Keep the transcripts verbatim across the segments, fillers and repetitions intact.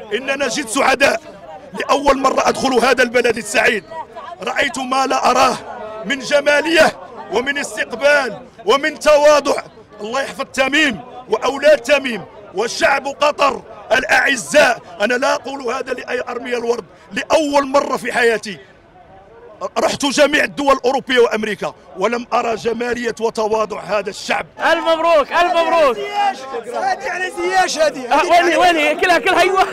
إننا جد سعداء. لأول مرة أدخل هذا البلد السعيد، رأيت ما لا أراه من جمالية ومن استقبال ومن تواضع. الله يحفظ تميم وأولاد تميم وشعب قطر الأعزاء. أنا لا أقول هذا لأي أرمي الورد، لأول مرة في حياتي رحت جميع الدول الأوروبية وأمريكا ولم أرى جمالية وتواضع هذا الشعب. ألف مبروك ألف مبروك. هذه على زياش هذه. وين هي وين هي كلها كلها أيوه.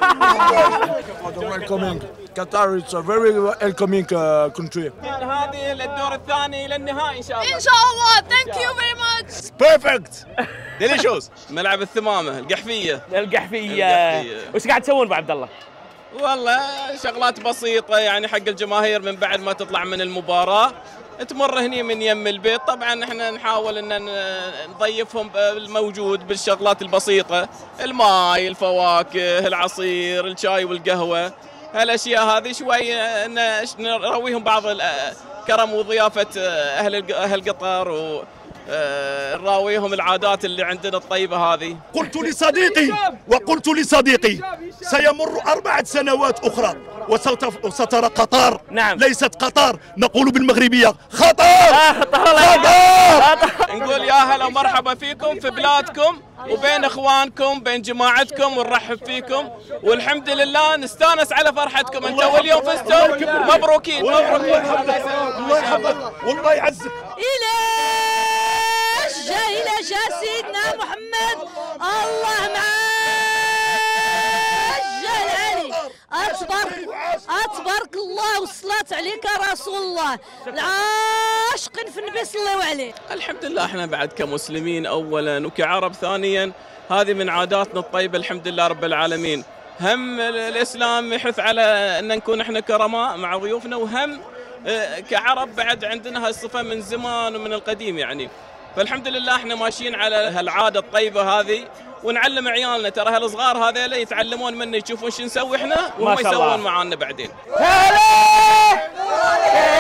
Qatar is a very welcoming uh, country. هذه للدور الثاني للنهائي إن شاء الله. إن شاء الله. Thank you very much. Perfect. ديليشوس. ملعب الثمامة القحفية. القحفية. وش قاعد تسوون أبو عبد الله؟ والله شغلات بسيطة يعني حق الجماهير من بعد ما تطلع من المباراة تمر هني من يم البيت. طبعا احنا نحاول ان نضيفهم الموجود بالشغلات البسيطة، الماء، الفواكه، العصير، الشاي والقهوة، هالاشياء هذه شوي نرويهم بعض الكرم وضيافة اهل اهل قطر و نراويهم العادات اللي عندنا الطيبة هذه. قلت لصديقي وقلت لصديقي سيمر أربعة سنوات أخرى وسترى قطر. نعم. ليست قطر، نقول بالمغربية خطر. آه خطر. نقول يا هلا ومرحبا فيكم في بلادكم وبين اخوانكم بين جماعتكم ونرحب فيكم والحمد لله نستانس على فرحتكم. انت واليوم فزتوا مبروكين مبروكين. الله يحفظك والله يعزك. إلى جا إلى جا سيدنا محمد الله معاه جا العلي. أتبارك أتبارك الله والصلاة عليك يا رسول الله. العاشقين في النبي صلوا عليه. الحمد لله احنا بعد كمسلمين أولا وكعرب ثانيا هذه من عاداتنا الطيبة الحمد لله رب العالمين. هم الإسلام يحث على أن نكون احنا كرماء مع ضيوفنا، وهم كعرب بعد عندنا هالصفة من زمان ومن القديم يعني. فالحمد لله احنا ماشيين على هالعادة الطيبة هذه ونعلم عيالنا. ترى هالصغار هذيلا يتعلمون منا، يشوفون شو نسوي احنا وهم يسوون معانا بعدين.